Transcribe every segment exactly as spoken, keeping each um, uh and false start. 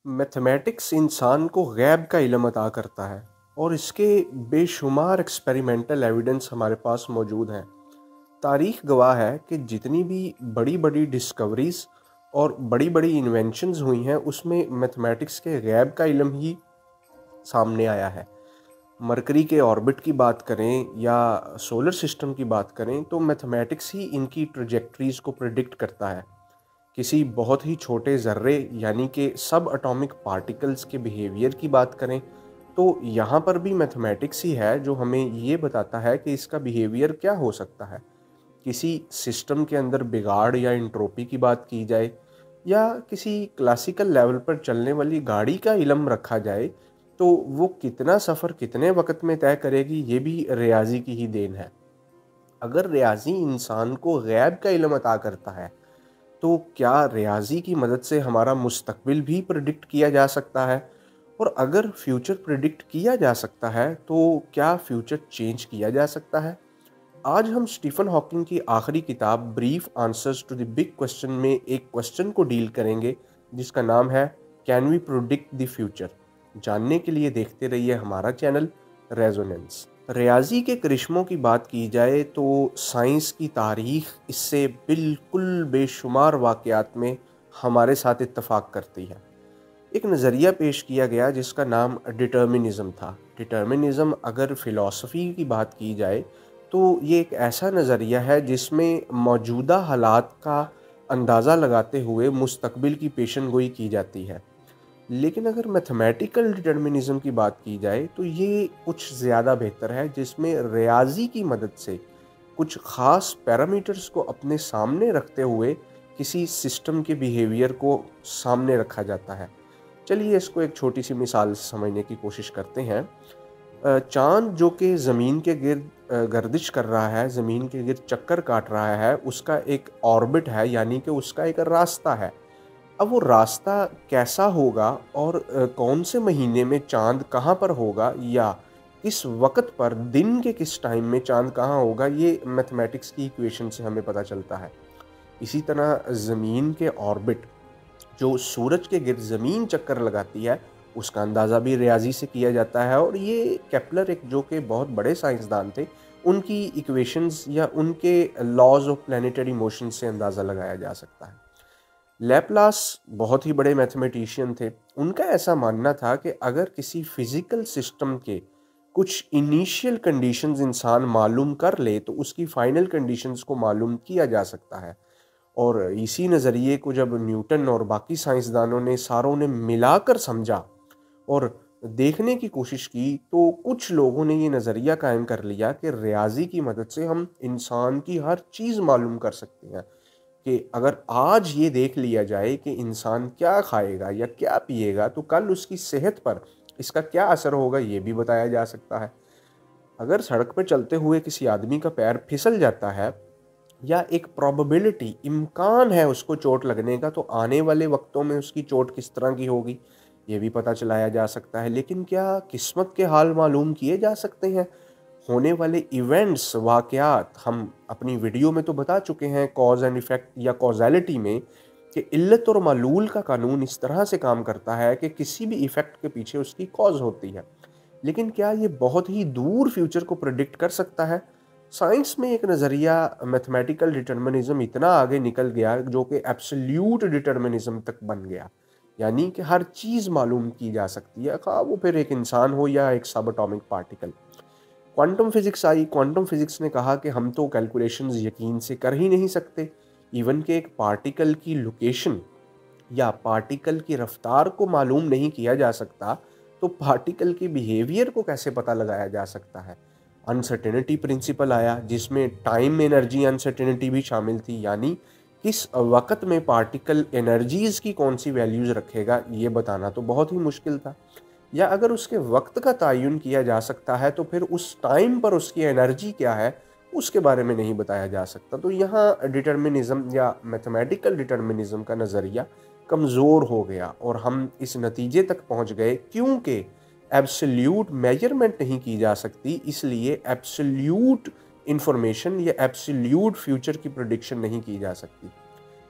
Mathematics इंसान को गैब का इल्म अता करता है और इसके बेशुमार एक्सपेरिमेंटल एविडेंस हमारे पास मौजूद हैं। तारीख गवाह है कि जितनी भी बड़ी बड़ी डिस्कवरीज और बड़ी बड़ी इन्वेंशंस हुई हैं उसमें मैथमेटिक्स के गैब का इल्म ही सामने आया है। मरकरी के ऑर्बिट की बात करें या सोलर सिस्टम की बात करें तो मैथमेटिक्स ही इनकी ट्रजेक्टरीज को प्रिडिक्ट करता है। किसी बहुत ही छोटे ज़र्रे यानी कि सब एटॉमिक पार्टिकल्स के बिहेवियर की बात करें तो यहाँ पर भी मैथमेटिक्स ही है जो हमें ये बताता है कि इसका बिहेवियर क्या हो सकता है। किसी सिस्टम के अंदर बिगाड़ या इंट्रोपी की बात की जाए या किसी क्लासिकल लेवल पर चलने वाली गाड़ी का इल्म रखा जाए तो वो कितना सफ़र कितने वक्त में तय करेगी ये भी रियाजी की ही देन है। अगर रियाजी इंसान को गैब का इल्म अता करता है तो क्या रियाजी की मदद से हमारा मुस्तकबिल भी प्रिडिक्ट किया जा सकता है? और अगर फ्यूचर प्रिडिक्ट किया जा सकता है तो क्या फ्यूचर चेंज किया जा सकता है? आज हम स्टीफन हॉकिंग की आखिरी किताब brief answers to the big question में एक क्वेश्चन को डील करेंगे जिसका नाम है can we predict the future. जानने के लिए देखते रहिए हमारा चैनल रेजोनेंस। रियाजी के करिश्मों की बात की जाए तो साइंस की तारीख इससे बिल्कुल बेशुमार वाक़यात में हमारे साथ इत्तफाक करती है। एक नज़रिया पेश किया गया जिसका नाम डिटर्मिनिज़म था। डिटर्मिनिज़म अगर फ़िलॉसफ़ी की बात की जाए तो ये एक ऐसा नज़रिया है जिसमें मौजूदा हालात का अंदाज़ा लगाते हुए मुस्तकबिल की पेशन गोई की जाती है। लेकिन अगर मैथमेटिकल डिटर्मिनिज़म की बात की जाए तो ये कुछ ज़्यादा बेहतर है जिसमें रियाजी की मदद से कुछ ख़ास पैरामीटर्स को अपने सामने रखते हुए किसी सिस्टम के बिहेवियर को सामने रखा जाता है। चलिए इसको एक छोटी सी मिसाल से समझने की कोशिश करते हैं। चाँद जो कि ज़मीन के गिर्द गर्दिश कर रहा है, ज़मीन के गिर्द चक्कर काट रहा है, उसका एक ऑर्बिट है यानी कि उसका एक रास्ता है। अब वो रास्ता कैसा होगा और कौन से महीने में चाँद कहाँ पर होगा या किस वक्त पर दिन के किस टाइम में चाँद कहाँ होगा, ये मैथमेटिक्स की इक्वेशन से हमें पता चलता है। इसी तरह ज़मीन के ऑर्बिट जो सूरज के गिर्द ज़मीन चक्कर लगाती है उसका अंदाज़ा भी रियाजी से किया जाता है और ये केपलर एक जो कि बहुत बड़े साइंसदान थे उनकी इक्वेशंस या उनके लॉज ऑफ प्लानिटरी मोशन से अंदाज़ा लगाया जा सकता है। लैपलास बहुत ही बड़े मैथमेटिशियन थे। उनका ऐसा मानना था कि अगर किसी फिज़िकल सिस्टम के कुछ इनिशियल कंडीशंस इंसान मालूम कर ले तो उसकी फाइनल कंडीशंस को मालूम किया जा सकता है। और इसी नज़रिए को जब न्यूटन और बाकी साइंसदानों ने सारों ने मिलाकर समझा और देखने की कोशिश की तो कुछ लोगों ने ये नज़रिया कायम कर लिया कि रियाजी की मदद से हम इंसान की हर चीज़ मालूम कर सकते हैं। कि अगर आज ये देख लिया जाए कि इंसान क्या खाएगा या क्या पिएगा तो कल उसकी सेहत पर इसका क्या असर होगा ये भी बताया जा सकता है। अगर सड़क पर चलते हुए किसी आदमी का पैर फिसल जाता है या एक प्रोबेबिलिटी इम्कान है उसको चोट लगने का तो आने वाले वक्तों में उसकी चोट किस तरह की होगी ये भी पता चलाया जा सकता है। लेकिन क्या किस्मत के हाल मालूम किए जा सकते हैं? होने वाले इवेंट्स वाक़यात हम अपनी वीडियो में तो बता चुके हैं कॉज एंड इफ़ेक्ट या कॉज़ैलिटी में कि इल्लत और मालूल का कानून इस तरह से काम करता है कि किसी भी इफ़ेक्ट के पीछे उसकी कॉज होती है। लेकिन क्या ये बहुत ही दूर फ्यूचर को प्रेडिक्ट कर सकता है? साइंस में एक नज़रिया मैथमेटिकल डिटर्मिनिज़म इतना आगे निकल गया जो कि एब्सोल्यूट डिटर्मिनिज़म तक बन गया, यानी कि हर चीज़ मालूम की जा सकती है, खा वो फिर एक इंसान हो या एक subatomic particle. Quantum physics आई। क्वांटम फिज़िक्स ने कहा कि हम तो कैलकुलेशंस यकीन से कर ही नहीं सकते। इवन कि एक पार्टिकल की लोकेशन या पार्टिकल की रफ्तार को मालूम नहीं किया जा सकता तो पार्टिकल के बिहेवियर को कैसे पता लगाया जा सकता है। अनसर्टेनिटी प्रिंसिपल आया जिसमें टाइम एनर्जी अनसर्टेनिटी भी शामिल थी, यानी किस वक्त में पार्टिकल एनर्जीज़ की कौन सी वैल्यूज़ रखेगा ये बताना तो बहुत ही मुश्किल था। या अगर उसके वक्त का तयन किया जा सकता है तो फिर उस टाइम पर उसकी एनर्जी क्या है उसके बारे में नहीं बताया जा सकता। तो यहाँ डिटर्मिनिज़म या मैथमेटिकल डिटर्मिनिज़म का नज़रिया कमज़ोर हो गया और हम इस नतीजे तक पहुँच गए क्योंकि एब्सोल्यूट मेजरमेंट नहीं की जा सकती, इसलिए एब्सोल्यूट इंफॉर्मेशन या एब्सोल्यूट फ्यूचर की प्रेडिक्शन नहीं की जा सकती।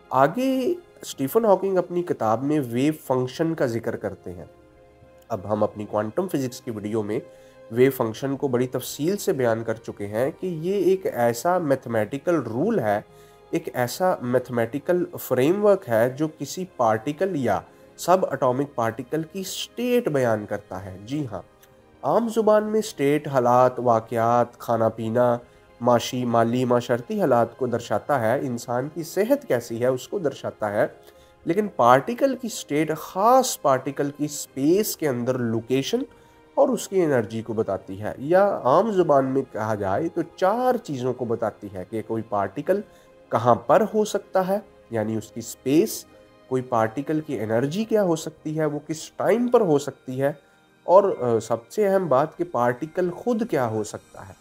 आगे स्टीफन हॉकिंग अपनी किताब में वेव फंक्शन का जिक्र करते हैं। अब हम अपनी क्वांटम फिजिक्स की वीडियो में वेव फंक्शन को बड़ी तफसील से बयान कर चुके हैं कि ये एक ऐसा मैथमेटिकल रूल है, एक ऐसा मैथमेटिकल फ्रेमवर्क है जो किसी पार्टिकल या सब एटॉमिक पार्टिकल की स्टेट बयान करता है। जी हाँ, आम जुबान में स्टेट हालात, वाक़यात, खाना पीना, माशी माली माशर्ती हालात को दर्शाता है, इंसान की सेहत कैसी है उसको दर्शाता है। लेकिन पार्टिकल की स्टेट ख़ास पार्टिकल की स्पेस के अंदर लोकेशन और उसकी एनर्जी को बताती है, या आम जुबान में कहा जाए तो चार चीज़ों को बताती है कि कोई पार्टिकल कहाँ पर हो सकता है, यानी उसकी स्पेस, कोई पार्टिकल की एनर्जी क्या हो सकती है, वो किस टाइम पर हो सकती है, और अ, सबसे अहम बात कि पार्टिकल खुद क्या हो सकता है।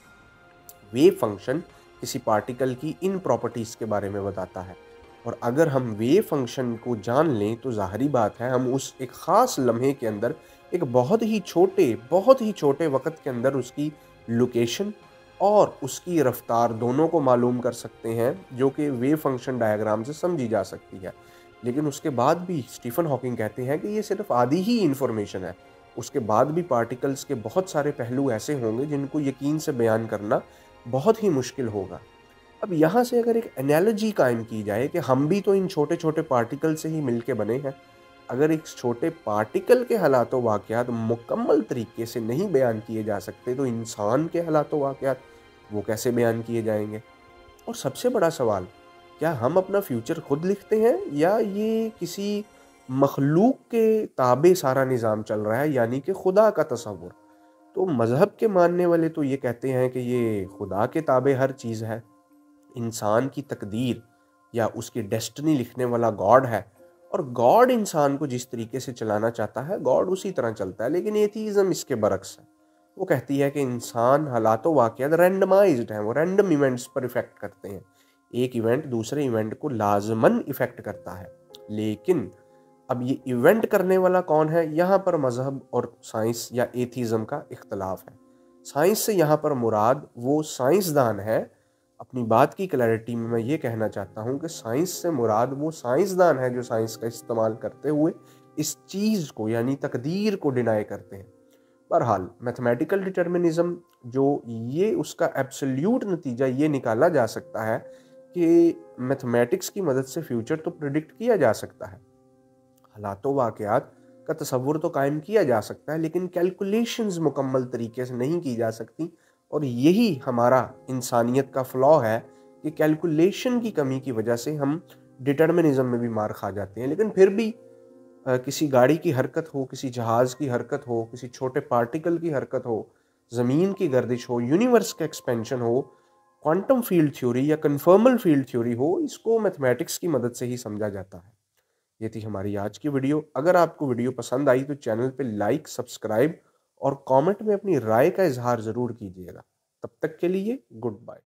वेव फंक्शन किसी पार्टिकल की इन प्रॉपर्टीज़ के बारे में बताता है, और अगर हम वेव फंक्शन को जान लें तो ज़ाहिरी बात है हम उस एक ख़ास लम्हे के अंदर एक बहुत ही छोटे बहुत ही छोटे वक़्त के अंदर उसकी लोकेशन और उसकी रफ़्तार दोनों को मालूम कर सकते हैं, जो कि वेव फंक्शन डायग्राम से समझी जा सकती है। लेकिन उसके बाद भी स्टीफन हॉकिंग कहते हैं कि ये सिर्फ़ आधी ही इन्फॉर्मेशन है। उसके बाद भी पार्टिकल्स के बहुत सारे पहलू ऐसे होंगे जिनको यकीन से बयान करना बहुत ही मुश्किल होगा। अब यहाँ से अगर एक एनालॉजी कायम की जाए कि हम भी तो इन छोटे-छोटे पार्टिकल से ही मिलके बने हैं। अगर एक छोटे पार्टिकल के हालात व वाक़यात मुकम्मल तरीके से नहीं बयान किए जा सकते, तो इंसान के हालात व वाक़यात वो कैसे बयान किए जाएँगे? और सबसे बड़ा सवाल, क्या हम अपना फ्यूचर खुद लिखते हैं या ये किसी मखलूक के ताबे सारा निज़ाम चल रहा है, यानी कि खुदा का तसव्वुर? तो मज़हब के मानने वाले तो ये कहते हैं कि ये खुदा के ताबे हर चीज़ है। इंसान की तकदीर या उसकी डेस्टिनी लिखने वाला गॉड है, और गॉड इंसान को जिस तरीके से चलाना चाहता है गॉड उसी तरह चलता है। लेकिन एथीज़म इसके बरक्स है। वो कहती है कि इंसान हालात वाक़यात रैंडमाइज्ड हैं, वो रैंडम इवेंट्स पर इफ़ेक्ट करते हैं। एक इवेंट दूसरे इवेंट को लाज़िमन इफ़ेक्ट करता है। लेकिन अब ये इवेंट करने वाला कौन है, यहाँ पर मज़हब और साइंस या एथीज़म का इख्तलाफ है। साइंस से यहाँ पर मुराद वो साइंसदान है। अपनी बात की क्लैरिटी में मैं ये कहना चाहता हूँ कि साइंस से मुराद वो साइंसदान है जो साइंस का इस्तेमाल करते हुए इस चीज़ को यानी तकदीर को डिनाई करते हैं। बहरहाल मैथमेटिकल डिटर्मिनिज्म जो ये उसका एब्सोल्यूट नतीजा ये निकाला जा सकता है कि मैथमेटिक्स की मदद से फ्यूचर तो प्रिडिक्ट किया जा सकता है, हालातों वाक़यात का तसव्वुर तो कायम किया जा सकता है, लेकिन कैलकुलेशंस मुकम्मल तरीके से नहीं की जा सकती। और यही हमारा इंसानियत का फ्लॉ है कि कैलकुलेशन की कमी की वजह से हम डिटर्मिनिज्म में भी मार खा जाते हैं। लेकिन फिर भी अ, किसी गाड़ी की हरकत हो, किसी जहाज़ की हरकत हो, किसी छोटे पार्टिकल की हरकत हो, ज़मीन की गर्दिश हो, यूनिवर्स का एक्सपेंशन हो, क्वांटम फील्ड थ्योरी या कन्फर्मल फील्ड थ्योरी हो, इसको मैथमेटिक्स की मदद से ही समझा जाता है। ये थी हमारी आज की वीडियो। अगर आपको वीडियो पसंद आई तो चैनल पे लाइक, सब्सक्राइब और कमेंट में अपनी राय का इज़हार ज़रूर कीजिएगा। तब तक के लिए गुड बाय।